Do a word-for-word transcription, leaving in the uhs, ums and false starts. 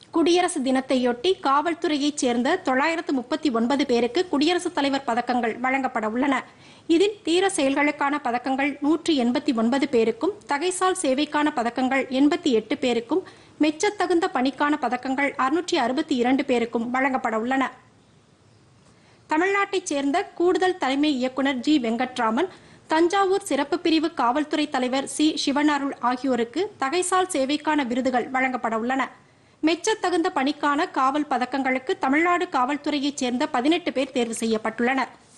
குடியரசு தினத்தையொட்டி காவல்துறையைச் சேர்ந்த தொள்ளாயிரத்து முப்பத்தி ஒன்பது பேருக்கு குடியரசுத் தலைவர் பதக்கங்கள் வழங்கப்பட உள்ளன. இதில் தீர செயல்களுக்கான பதக்கங்கள் நூற்றி எண்பத்தி ஒன்பது பேருக்கும், தகைசால் சேவைக்கான பதக்கங்கள் எண்பத்தி எட்டு பேருக்கும், மெச்சத்தகுந்த பணிக்கான பதக்கங்கள் அறுநூற்றி அறுபத்தி இரண்டு பேருக்கும் வழங்கப்பட உள்ளன. தமிழ்நாட்டைச் சேர்ந்த கூடுதல் தலைமை இயக்குநர் ஜி வெங்கட்ராமன், தஞ்சாவூர் சிறப்பு பிரிவு காவல்துறை தலைவர் சி சிவனருள் ஆகியோருக்கு தகைசால் சேவைக்கான விருதுகள் வழங்கப்பட உள்ளன. மெச்சத்தகுந்த பணிக்கான காவல் பதக்கங்களுக்கு தமிழ்நாடு காவல்துறையைச் சேர்ந்த பதினெட்டு பேர் தேர்வு செய்யப்பட்டுள்ளனர்.